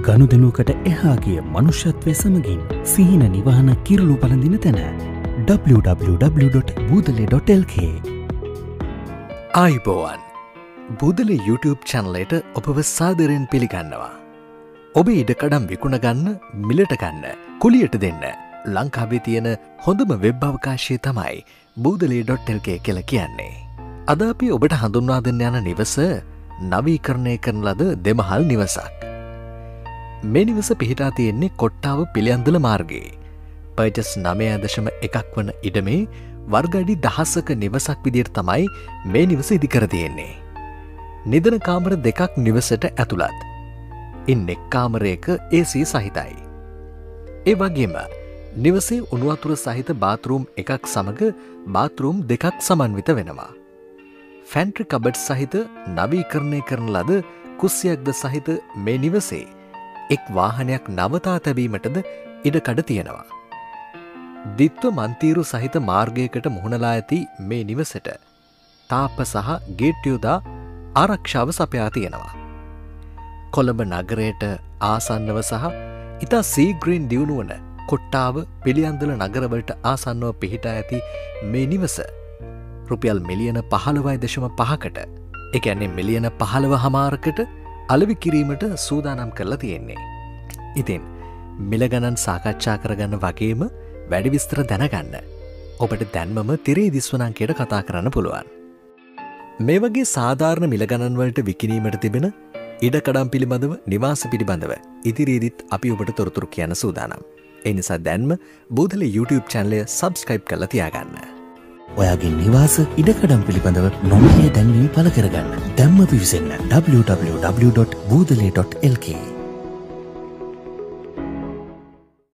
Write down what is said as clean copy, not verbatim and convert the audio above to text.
ගනුදෙනුවකට එහා ගිය මනුෂ්‍යත්වය සමගින් සිහින නිවහන කිරුළු පළඳින තැන www.boodale.lk ආයිබෝවන් Boodale YouTube channelයට ඔබව සාදරයෙන් පිළිගන්නවා. ඔබේ ඉඩකඩම් විකුණ ගන්න, මිලට ගන්න, කුලියට දෙන්න ලංකාවේ තියෙන හොඳම වෙබ් අවකාශය තමයි Boodale.lk කියලා කියන්නේ. අද අපි ඔබට හඳුන්වා දෙන්න යන නිවස නවීකරණය කරන ලද දෙමහල් නිවසක්. මේ නිවස පිහිටා තියෙන්නේ කොට්ටාව පිළියන්දල මාර්ගයේ. පර්චස් 9.1ක් වන ඉඩමේ වර්ග අඩි 10ක නිවසක් විදියට තමයි මේ නිවස ඉදිකර තියෙන්නේ. නිදන කාමර දෙකක් නිවසට ඇතුළත්. ඉන් එක් කාමරයක AC සහිතයි. ඒ වගේම නිවසේ උණු වතුර සහිත බාත්රූම් එකක් සමග බාත්රූම් දෙකක් සමන්විත වෙනවා. ෆැන්ට්‍රි කබඩ් සහිත නවීකරණය කරන ලද කුස්සියක්ද සහිත මේ නිවසේ එක් වාහනයක් නවතා තැබීමටද ඉඩකඩ තියෙනවා. දිත්ව මන්තීරු සහිත මාර්ගයකට මුහුණලා ඇති මේ නිවසට තාප්ප සහ ගේට් යොදා ආරක්ෂාව සපයා තියෙනවා. කොළඹ නගරයට ආසන්නව සහ ඉතා සීග්‍රීන් දියුණුවන කොට්ටාව පිළියන්දල නගරවලට ආසන්නව පිහිටා ඇති මේ නිවස රුපියල් මිලියන 15.5කට එකන්නේ මිලියන 15.5කට අලෙවි කිරීමට සූදානම් කරලා තියෙන්නේ. ඉතින් මිල ගණන් සාකච්ඡා කරගන්න වගේම වැඩි විස්තර දැනගන්න ඔබට දැන්මම තිරේ දිස්වනංකයට කතා කරන්න පුළුවන්. මේ වගේ සාධාරණ මිල ගණන් වලට විකිණීමට තිබෙන ඉඩකඩම් පිළිබඳව නිවාස පිළිබඳව ඉදිරියේදීත් අපි ඔබට තොරතුරු කියන්න සූදානම්. ඒ නිසා දැන්ම Boodale YouTube channel එක subscribe කරලා තියාගන්න. ඔයාගේ නිවාස ඉඩකඩම් පිළිබඳව නොමිලේ දැන්වීම් පළ කරගන්න. දැම්ම පිවිසෙන්න www.boodale.lk